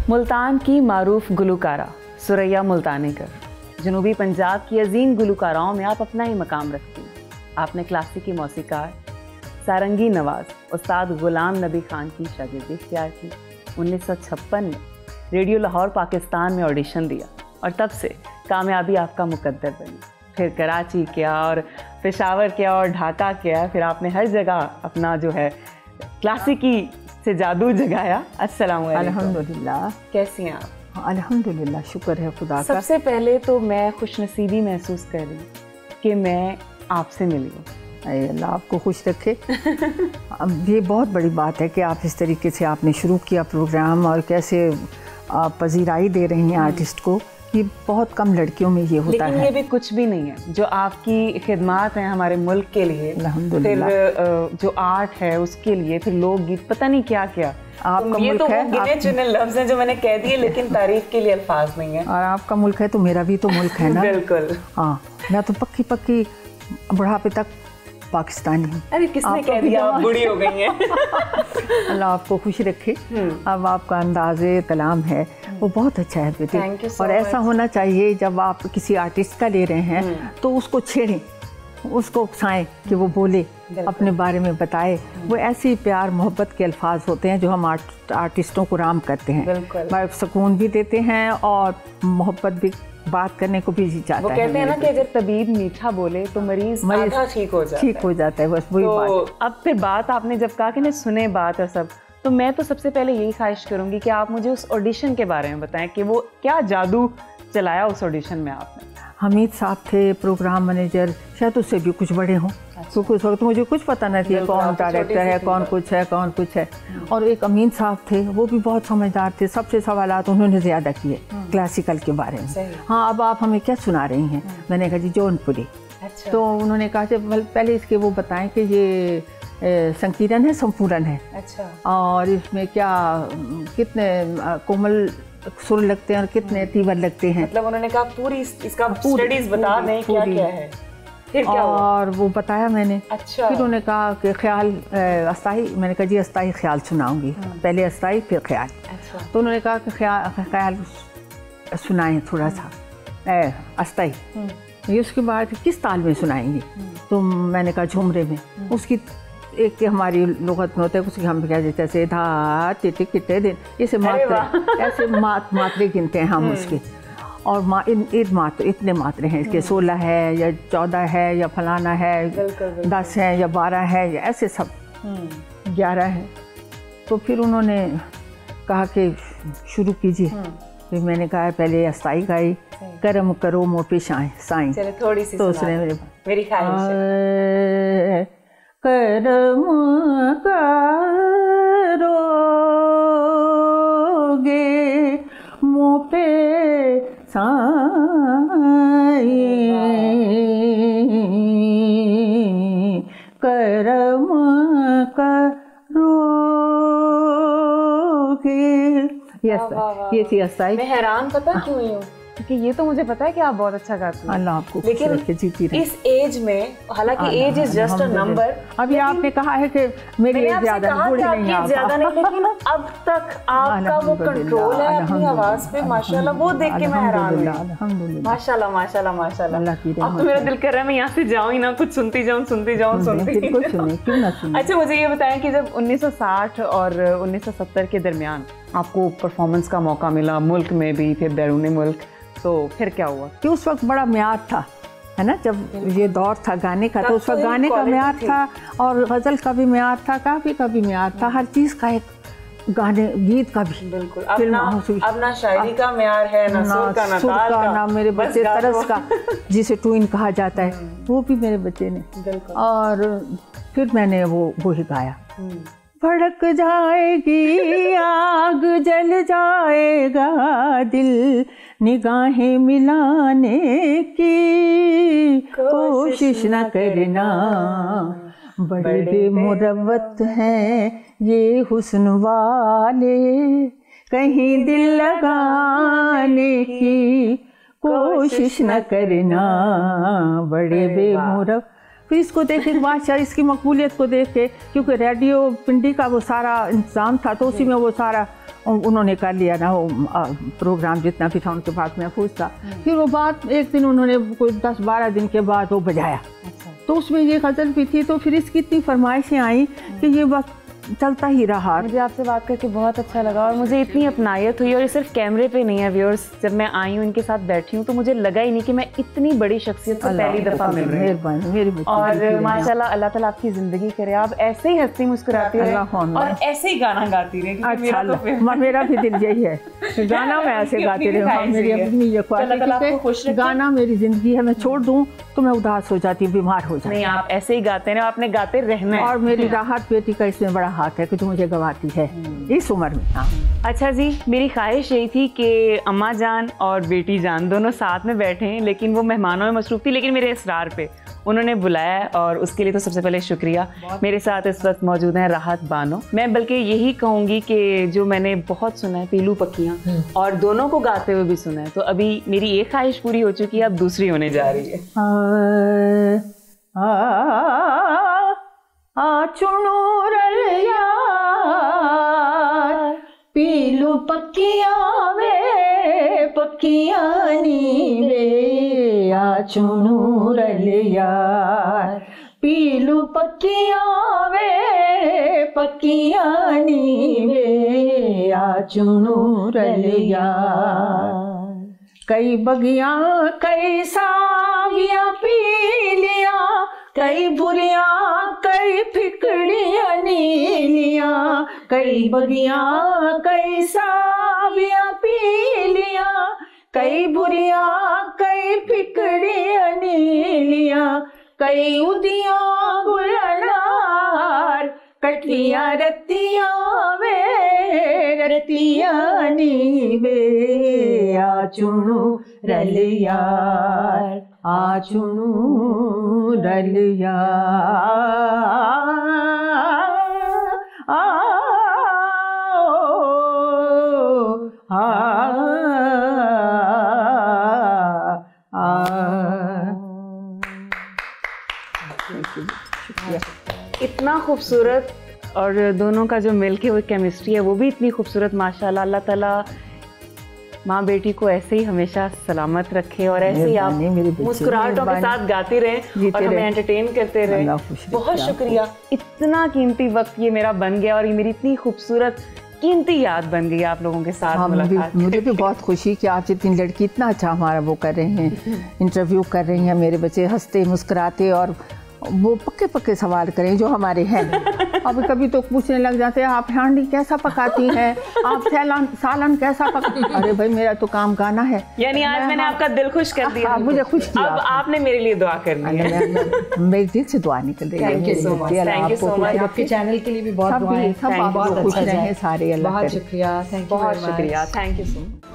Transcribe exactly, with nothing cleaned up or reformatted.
मुल्तान की मारूफ गुलकारा सुरैया मुल्तानेकर, जनूबी पंजाब की अजीम गुलकाराओं में आप अपना ही मकाम रखती हैं। आपने क्लासिकी मौसीकार सारंगी नवाज उस्ताद गुलाम नबी खान की शागिर्दी इख्तियार की। उन्नीस सौ छप्पन में रेडियो लाहौर पाकिस्तान में ऑडिशन दिया और तब से कामयाबी आपका मुकद्दर बनी। फिर कराची किया और पेशावर किया और ढाका किया, फिर आपने हर जगह अपना जो है क्लासिकी से जादू जगाया। अस्सलाम वालेकुम। अल्हम्दुलिल्लाह। कैसी हैं आप? अल्हम्दुलिल्लाह, शुक्र है खुदा का। सबसे पहले तो मैं खुशनसीबी महसूस कर रही हूँ कि मैं आपसे मिली हूँ। अल्लाह आपको खुश रखे। अब ये बहुत बड़ी बात है कि आप इस तरीके से आपने शुरू किया प्रोग्राम और कैसे आप पजीराई दे रही हैं आर्टिस्ट को। ये बहुत कम लड़कियों में ये होता लेकिन है। ये भी कुछ भी नहीं है जो आपकी खिदमात हैं हमारे मुल्क के लिए, अल्हम्दुलिल्लाह। फिर जो आर्ट है उसके लिए, फिर लोकगीत, पता नहीं क्या क्या। आपका ये मुल्क तो है, गिने चुने लफ्ज़ हैं जो मैंने कह दिए, लेकिन तारीफ के लिए अल्फाज नहीं है। और आपका मुल्क है तो मेरा भी तो मुल्क है ना। बिल्कुल। हाँ, मैं तो पक्की पक्की बुढ़ापे तक पाकिस्तानी हूँ। अरे किसने कह दिया आप बूढ़ी हो गई हैं? अल्लाह आपको खुश रखे। अब आपका अंदाज़े कलाम है वो बहुत अच्छा है बेटे। Thank you so और ऐसा much. होना चाहिए जब आप किसी आर्टिस्ट का ले रहे हैं तो उसको छेड़ें, उसको उकसाएं कि वो बोले, अपने बारे में बताए। वो ऐसी प्यार मोहब्बत के अल्फाज होते हैं जो हम आर्ट, आर्टिस्टों को राम करते हैं, सुकून भी देते हैं और मोहब्बत भी, बात करने को भी जी चाहता है। वो कहते हैं ना कि अगर तबीब मीठा बोले तो मरीज आधा ठीक हो जाता है। ठीक हो जाता है, बस वही तो बात। अब फिर बात आपने जब कहा कि ना सुने बात और सब, तो मैं तो सबसे पहले यही ख्वाहिश करूंगी कि आप मुझे उस ऑडिशन के बारे में बताएं कि वो क्या जादू चलाया उस ऑडिशन में आपने। हमीद साहब थे प्रोग्राम मैनेजर, शायद उससे भी कुछ बड़े हों। तो कुछ वक्त मुझे कुछ पता नहीं था कौन डायरेक्टर है, कौन कुछ है, कौन कुछ है। और एक अमीन साहब थे, वो भी बहुत समझदार थे। सबसे सवालात उन्होंने ज़्यादा किए क्लासिकल के बारे में। हाँ, अब आप हमें क्या सुना रही हैं? मैंने कहा जी जौनपुरी। अच्छा। तो उन्होंने कहा कि पहले इसके वो बताएं कि ये संकीर्तन है संपूर्ण है। अच्छा। और इसमें क्या कितने कोमल सुर लगते हैं और कितने तीवर लगते हैं। मतलब उन्होंने कहा पूरी इसका स्टडीज बता दें क्या क्या है। फिर क्या हुआ? और वो बताया मैंने। अच्छा। फिर उन्होंने कहा कि ख्याल अस्ताई, मैंने कहा जी अस्ताई ख्याल सुनाऊंगी, पहले अस्ताई फिर ख्याल। अच्छा। तो उन्होंने कहा कि ख्याल ख्याल सुनाएं थोड़ा सा अस्ताई। ये उसके बाद किस ताल में सुनाएंगी? तो मैंने कहा झुमरे में। उसकी एक के हमारी लुगत में होता है, उसकी हम क्या देते हैं धा टिटे किटे दिन, ऐसे मात्रे, ऐसे मात मात्रे गिनते हैं हम उसके। और मा इन इन मात्र इतने मात्रे हैं इसके, सोलह है या चौदह है या फलाना है, दस है या बारह है या ऐसे सब ग्यारह है। तो फिर उन्होंने कहा कि शुरू कीजिए। फिर मैंने कहा पहले अस्ताई गाई, करम करो मो पेश आए साईं। चलो थोड़ी सी तो उसने मेरे मेरी ख्याल से करम करोगे मो पे साईं, करम करोगे। यस, ये थी अस्ताई। मैं हैरान पता क्यों हुई हूँ, क्योंकि ये तो मुझे पता है कि आप बहुत अच्छा गाती हैं। अल्लाह आपको लेकिन जीती रहे। इस एज में, हालांकि age is just a number. अभी आपने कहा है कि मेरी एज ज्यादा बूढ़ी नहीं है, ज्यादा नहीं, लेकिन अब तक आपका वो कंट्रोल है अपनी आवाज पे, माशाल्लाह, वो देख के मैं हैरान हुई। अल्हम्दुलिल्लाह, माशाल्लाह माशाल्लाह माशाल्लाह। अल्लाह की अब तो मेरा दिल कर रहा है मैं यहाँ से जाऊँ ही ना, कुछ सुनती जाऊँ सुनती जाऊँ सुनती बिल्कुल सुने, क्यों ना सुने। अच्छा, मुझे ये बताएं कि जब उन्नीस सौ साठ और उन्नीस सौ सत्तर के दरमियान आपको परफॉर्मेंस का मौका मिला मुल्क में भी, फिर बैरून मुल्क, तो फिर क्या हुआ? कि उस वक्त बड़ा म्यार था, है ना, जब ये दौर था गाने का, तो उस वक्त गाने का म्यार था और गज़ल का भी म्यार था, काफ़ी का भी म्यार था, हर चीज़ का एक, गाने गीत का भी। बिल्कुल। अब ना, अब ना शायरी का म्यार है, ना सुर का, ना ताल का, ना मेरे बच्चे तरस का, जिसे ट्विन कहा जाता है, वो भी मेरे बच्चे ने। और फिर मैंने वो वो ही गाया। भड़क जाएगी आग, जल जाएगा दिल, निगाहें मिलाने की कोशिश न करना, बड़े बेमुरव्वत हैं ये हुस्न वाले, कहीं दिल लगाने की कोशिश न करना, बड़े बेमुरव्वत। फिर इसको देखे बादशाह, इसकी मकबूलियत को देख के, क्योंकि रेडियो पिंडी का वो सारा इंतज़ाम था, तो उसी में वो सारा उन्होंने कर लिया ना वो प्रोग्राम जितना भी था उनके पास महफूज था। फिर वो बात एक दिन उन्होंने कोई दस बारह दिन के बाद वो बजाया, तो उसमें ये गज़ल भी थी। तो फिर इसकी इतनी फरमाइशें आई कि ये बस चलता ही रहा। मुझे आपसे बात करके बहुत अच्छा लगा और मुझे इतनी अपनायत हुई, और ये सिर्फ कैमरे पे नहीं है व्यूअर्स, जब मैं आई हूँ इनके साथ बैठी हूँ तो मुझे लगा ही नहीं कि मैं इतनी बड़ी शख्सियत से पहली दफ़ा मिल रही हूँ। और माशाल्लाह अल्लाह ताला आपकी ज़िंदगी करे, आप ऐसे ही हंसती मुस्कुराती रहे और ऐसे ही गाना गाती रहे। अच्छा, मेरा, मेरा भी दिल यही है, गाना मैं ऐसे गाती रहूँ। मेरी अपनी ये ख्वाहिश है, गाना मेरी ज़िंदगी है, मैं छोड़ दूँ तो मैं उदास हो जाती हूँ, बीमार हो जाती हूँ। नहीं, आप ऐसे ही गाते हैं, आपने गाते रहना है। और मेरी राहत बेटी का इसमें बड़ा हाथ है कि जो मुझे गवाती है इस उम्र में। हाँ। अच्छा जी, मेरी ख्वाहिश यही थी कि अम्मा जान और बेटी जान दोनों साथ में बैठे हैं, लेकिन वो मेहमानों में मसरूफ़ थी, लेकिन मेरे इसरार पे उन्होंने बुलाया और उसके लिए तो सबसे पहले शुक्रिया। मेरे साथ इस वक्त मौजूद हैं राहत बानो। मैं बल्कि यही कहूँगी कि जो मैंने बहुत सुना है पीलू पक्कियाँ, और दोनों को गाते हुए भी सुना है, तो अभी मेरी एक ख्वाहिश पूरी हो चुकी है, अब दूसरी होने जा रही है। आ, आ, आ चुनू रलिया पीलू पक्किया वे पक्किया नी वे, आ चुनू रलिया पीलू पक्किया वे पक्किया नी वे, आ चुनू रलिया। कई बगिया कई साविया पी लिया, कई बुरिया कई फिकड़िया नीलिया, कई बगिया कई साविया पी लिया, कई बुरिया कई फिकड़िया नीलिया, कई उदिया गुलनार कटिया रतिया वे रतिया नी वे, आ चुनू रलिया आ चुनू रलिया आ, आ, इतना खूबसूरत, और दोनों का जो मिलके वो केमिस्ट्री है वो भी इतनी खूबसूरत माशाल्लाह। अल्लाह ताला माँ बेटी को ऐसे ही हमेशा सलामत रखे और ऐसे ही आप मुस्कुराहटों के साथ गाते रहें और हमें एंटरटेन करते रहें। बहुत शुक्रिया, इतना कीमती वक्त ये मेरा बन गया और ये मेरी इतनी खूबसूरत कीमती याद बन गई आप लोगों के साथ मुलाकात। मुझे भी बहुत खुशी कि आप जितनी लड़की इतना अच्छा हमारा वो कर रहे हैं, इंटरव्यू कर रही हैं, मेरे बच्चे हंसते मुस्कुराते और वो पक्के पक्के सवाल करें जो हमारे हैं। अब कभी तो पूछने लग जाते हैं आप हांडी कैसा पकाती हैं, आप सालन सालन कैसा पकाती। अरे भाई मेरा तो काम गाना है। यानी आज मैंने आपका दिल खुश कर दिया। आप मुझे खुश किया। अब आपने मेरे लिए दुआ करनी है। मेरे दिल से दुआ निकल रही है। Thank you so much, thank you so much. आपके चैनल के लिए भी बहुत दुआएं, सब बहुत खुश रहे सारे। बहुत शुक्रिया, बहुत शुक्रिया, थैंक यू सो मच।